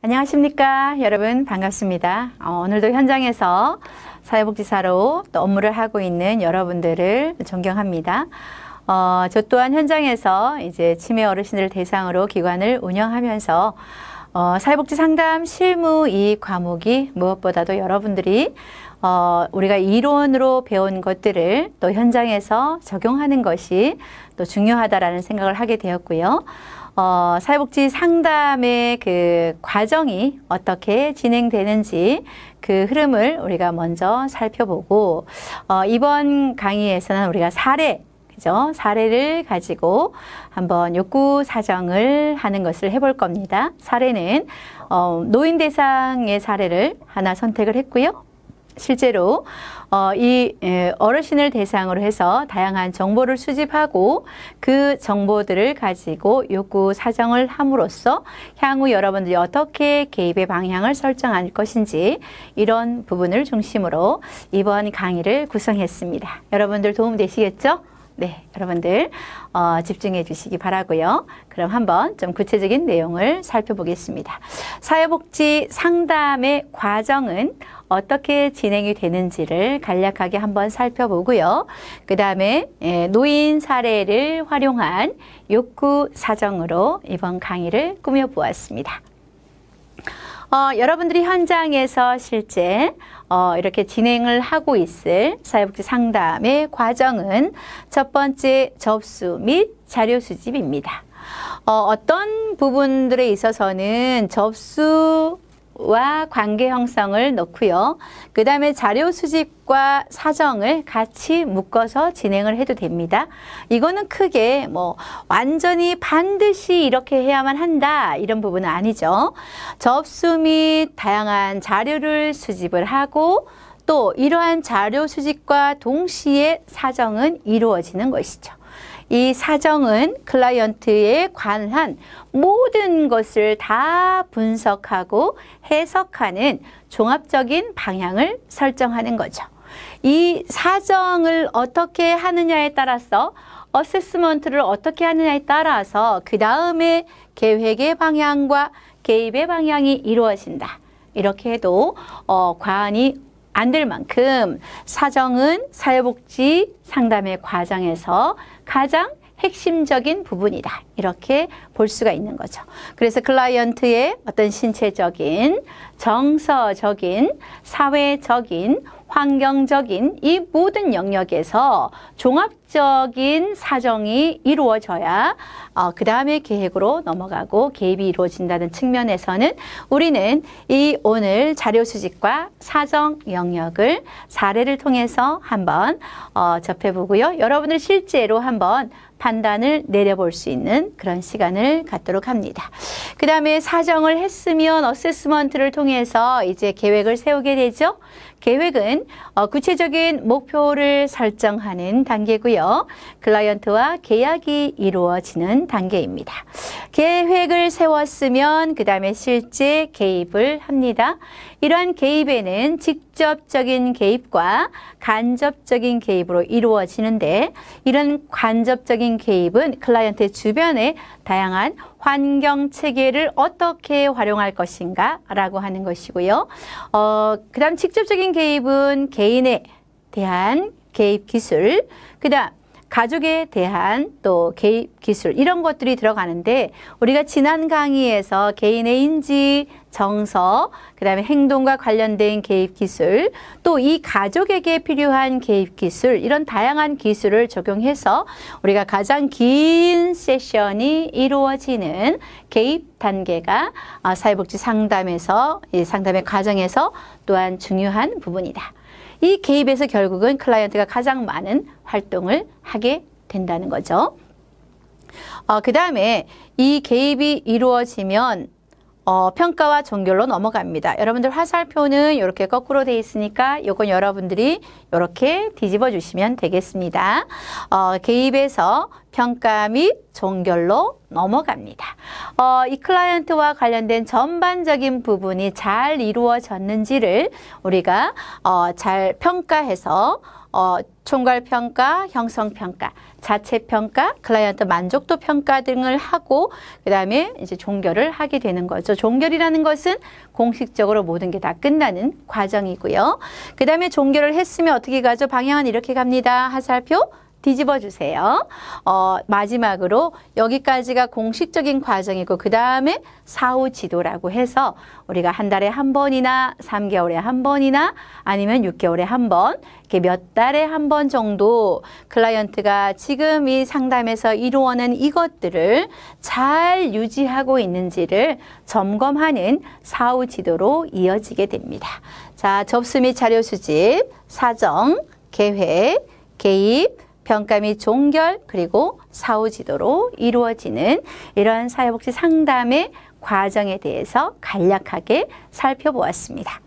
안녕하십니까 여러분, 반갑습니다. 오늘도 현장에서 사회복지사로 또 업무를 하고 있는 여러분들을 존경합니다. 저 또한 현장에서 이제 치매 어르신들 대상으로 기관을 운영하면서 사회복지 상담 실무 이 과목이 무엇보다도 여러분들이 우리가 이론으로 배운 것들을 또 현장에서 적용하는 것이 또 중요하다라는 생각을 하게 되었고요. 사회복지 상담의 그 과정이 어떻게 진행되는지 그 흐름을 우리가 먼저 살펴보고, 이번 강의에서는 우리가 사례를 가지고 한번 욕구 사정을 하는 것을 해볼 겁니다. 사례는 노인 대상의 사례를 하나 선택을 했고요. 실제로 이 어르신을 대상으로 해서 다양한 정보를 수집하고 그 정보들을 가지고 욕구 사정을 함으로써 향후 여러분들이 어떻게 개입의 방향을 설정할 것인지 이런 부분을 중심으로 이번 강의를 구성했습니다. 여러분들 도움 되시겠죠? 네, 여러분들 집중해 주시기 바라고요. 그럼 한번 좀 구체적인 내용을 살펴보겠습니다. 사회복지 상담의 과정은 어떻게 진행이 되는지를 간략하게 한번 살펴보고요. 그 다음에 노인 사례를 활용한 욕구 사정으로 이번 강의를 꾸며보았습니다. 여러분들이 현장에서 실제 이렇게 진행을 하고 있을 사회복지 상담의 과정은 첫 번째 접수 및 자료 수집입니다. 어떤 부분들에 있어서는 접수와 관계 형성을 넣고요. 그 다음에 자료 수집과 사정을 같이 묶어서 진행을 해도 됩니다. 이거는 크게 완전히 반드시 이렇게 해야만 한다 이런 부분은 아니죠. 접수 및 다양한 자료를 수집을 하고 또 이러한 자료 수집과 동시에 사정은 이루어지는 것이죠. 이 사정은 클라이언트에 관한 모든 것을 다 분석하고 해석하는 종합적인 방향을 설정하는 거죠. 이 사정을 어떻게 하느냐에 따라서 어세스먼트를 어떻게 하느냐에 따라서 그 다음에 계획의 방향과 개입의 방향이 이루어진다. 이렇게 해도 과언이 안 될 만큼 사정은 사회복지 상담의 과정에서 가장 핵심적인 부분이다. 이렇게 볼 수가 있는 거죠. 그래서 클라이언트의 어떤 신체적인, 정서적인, 사회적인, 환경적인 이 모든 영역에서 종합적인 사정이 이루어져야 그 다음에 계획으로 넘어가고 개입이 이루어진다는 측면에서는 우리는 이 오늘 자료 수집과 사정 영역을 사례를 통해서 한번 접해보고요. 여러분들 실제로 한번 판단을 내려볼 수 있는 그런 시간을 갖도록 합니다. 그 다음에 사정을 했으면 어세스먼트를 통해서 이제 계획을 세우게 되죠. 계획은 구체적인 목표를 설정하는 단계고요. 클라이언트와 계약이 이루어지는 단계입니다. 계획을 세웠으면 그 다음에 실제 개입을 합니다. 이러한 개입에는 직접적인 개입과 간접적인 개입으로 이루어지는데, 이런 간접적인 개입은 클라이언트 주변의 다양한 환경 체계를 어떻게 활용할 것인가 라고 하는 것이고요. 그 다음 직접적인 개입은 개인에 대한 개입 기술, 그 다음 가족에 대한 또 개입 기술, 이런 것들이 들어가는데, 우리가 지난 강의에서 개인의 인지, 정서, 그 다음에 행동과 관련된 개입 기술, 또 이 가족에게 필요한 개입 기술, 이런 다양한 기술을 적용해서 우리가 가장 긴 세션이 이루어지는 개입 단계가 사회복지 상담에서, 이 상담의 과정에서 또한 중요한 부분이다. 이 개입에서 결국은 클라이언트가 가장 많은 활동을 하게 된다는 거죠. 그 다음에 이 개입이 이루어지면 평가와 종결로 넘어갑니다. 여러분들 화살표는 이렇게 거꾸로 되어 있으니까 이건 여러분들이 이렇게 뒤집어 주시면 되겠습니다. 개입에서 평가 및 종결로 넘어갑니다. 이 클라이언트와 관련된 전반적인 부분이 잘 이루어졌는지를 우리가 잘 평가해서 총괄평가, 형성평가, 자체평가, 클라이언트 만족도 평가 등을 하고 그 다음에 이제 종결을 하게 되는 거죠. 종결이라는 것은 공식적으로 모든 게 다 끝나는 과정이고요. 그 다음에 종결을 했으면 어떻게 가죠? 방향은 이렇게 갑니다. 하살표 뒤집어 주세요. 마지막으로 여기까지가 공식적인 과정이고 그 다음에 사후 지도라고 해서 우리가 한 달에 한 번이나 3개월에 한 번이나 아니면 6개월에 한 번 이렇게 몇 달에 한 번 정도 클라이언트가 지금 이 상담에서 이루어낸 이것들을 잘 유지하고 있는지를 점검하는 사후 지도로 이어지게 됩니다. 자, 접수 및 자료 수집, 사정, 계획, 개입, 평가 및 종결 그리고 사후 지도로 이루어지는 이런 사회복지 상담의 과정에 대해서 간략하게 살펴보았습니다.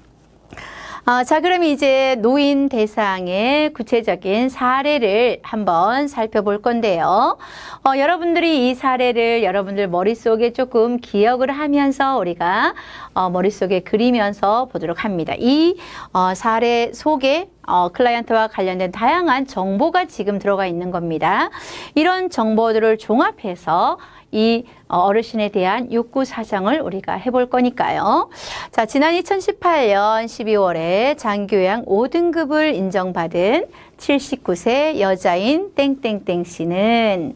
자, 그럼 이제 노인 대상의 구체적인 사례를 한번 살펴볼 건데요. 여러분들이 이 사례를 여러분들 머릿속에 조금 기억을 하면서 우리가 머릿속에 그리면서 보도록 합니다. 이 사례 속에 클라이언트와 관련된 다양한 정보가 지금 들어가 있는 겁니다. 이런 정보들을 종합해서 이 어르신에 대한 욕구 사정을 우리가 해볼 거니까요. 자, 지난 2018년 12월에 장기요양 5등급을 인정받은 79세 여자인 땡땡땡 씨는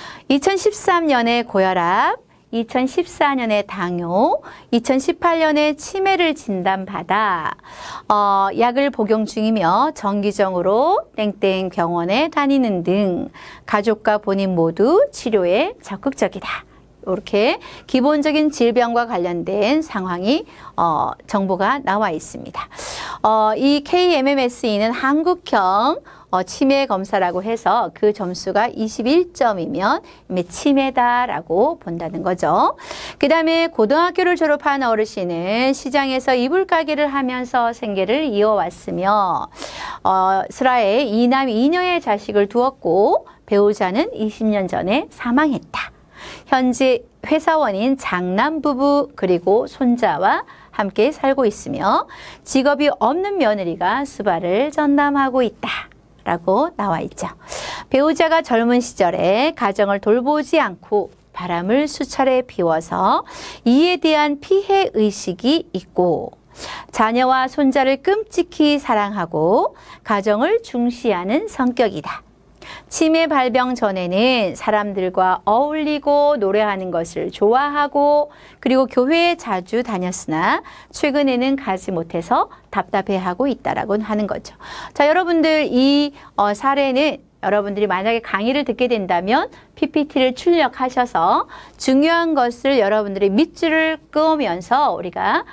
2013년에 고혈압, 2014년에 당뇨, 2018년에 치매를 진단받아 약을 복용 중이며 정기적으로 땡땡 병원에 다니는 등 가족과 본인 모두 치료에 적극적이다. 이렇게 기본적인 질병과 관련된 상황이 정보가 나와 있습니다. 이 KMMSE는 한국형 치매 검사라고 해서 그 점수가 21점이면 치매다라고 본다는 거죠. 그 다음에 고등학교를 졸업한 어르신은 시장에서 이불 가게를 하면서 생계를 이어왔으며 슬하에 2남 2녀의 자식을 두었고 배우자는 20년 전에 사망했다. 현재 회사원인 장남 부부 그리고 손자와 함께 살고 있으며 직업이 없는 며느리가 수발을 전담하고 있다. 라고 나와 있죠. 배우자가 젊은 시절에 가정을 돌보지 않고 바람을 수차례 피워서 이에 대한 피해 의식이 있고 자녀와 손자를 끔찍히 사랑하고 가정을 중시하는 성격이다. 치매 발병 전에는 사람들과 어울리고 노래하는 것을 좋아하고 그리고 교회에 자주 다녔으나 최근에는 가지 못해서 답답해하고 있다라고 하는 거죠. 자, 여러분들 이 사례는 여러분들이 만약에 강의를 듣게 된다면 PPT를 출력하셔서 중요한 것을 여러분들이 밑줄을 그으면서 우리가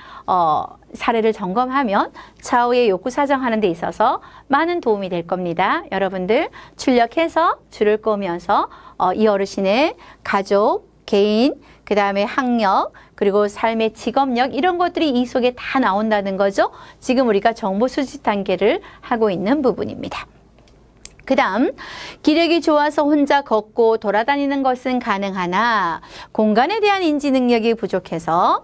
사례를 점검하면 차후에 욕구 사정하는 데 있어서 많은 도움이 될 겁니다. 여러분들 출력해서 줄을 그으면서 이 어르신의 가족, 개인, 그 다음에 학력, 그리고 삶의 직업력 이런 것들이 이 속에 다 나온다는 거죠. 지금 우리가 정보 수집 단계를 하고 있는 부분입니다. 그 다음 기력이 좋아서 혼자 걷고 돌아다니는 것은 가능하나 공간에 대한 인지 능력이 부족해서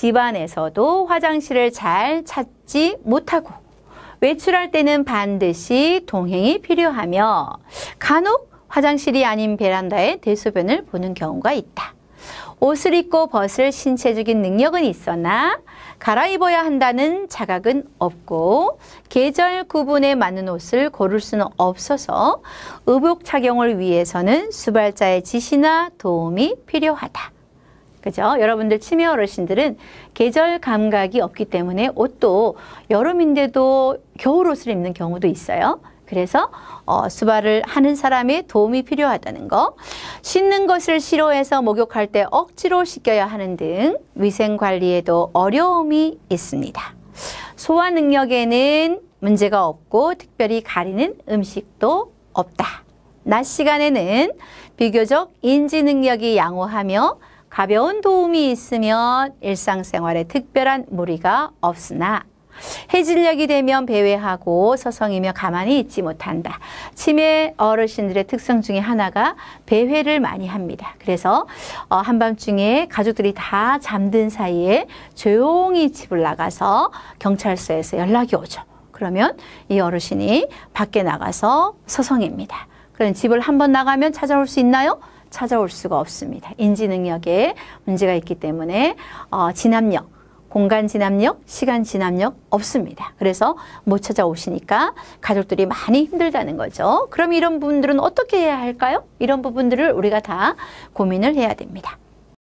집안에서도 화장실을 잘 찾지 못하고 외출할 때는 반드시 동행이 필요하며 간혹 화장실이 아닌 베란다에 대소변을 보는 경우가 있다. 옷을 입고 벗을 신체적인 능력은 있으나 갈아입어야 한다는 자각은 없고 계절 구분에 맞는 옷을 고를 수는 없어서 의복 착용을 위해서는 수발자의 지시나 도움이 필요하다. 그죠? 여러분들 치매 어르신들은 계절 감각이 없기 때문에 옷도 여름인데도 겨울 옷을 입는 경우도 있어요. 그래서 수발을 하는 사람의 도움이 필요하다는 거, 씻는 것을 싫어해서 목욕할 때 억지로 씻겨야 하는 등 위생관리에도 어려움이 있습니다. 소화 능력에는 문제가 없고 특별히 가리는 음식도 없다. 낮 시간에는 비교적 인지 능력이 양호하며 가벼운 도움이 있으면 일상생활에 특별한 무리가 없으나 해질녘이 되면 배회하고 서성이며 가만히 있지 못한다. 치매 어르신들의 특성 중에 하나가 배회를 많이 합니다. 그래서 한밤중에 가족들이 다 잠든 사이에 조용히 집을 나가서 경찰서에서 연락이 오죠. 그러면 이 어르신이 밖에 나가서 서성입니다. 그럼 집을 한번 나가면 찾아올 수 있나요? 찾아올 수가 없습니다. 인지 능력에 문제가 있기 때문에 진압력, 공간 진압력, 시간 진압력 없습니다. 그래서 못 찾아오시니까 가족들이 많이 힘들다는 거죠. 그럼 이런 분들은 어떻게 해야 할까요? 이런 부분들을 우리가 다 고민을 해야 됩니다.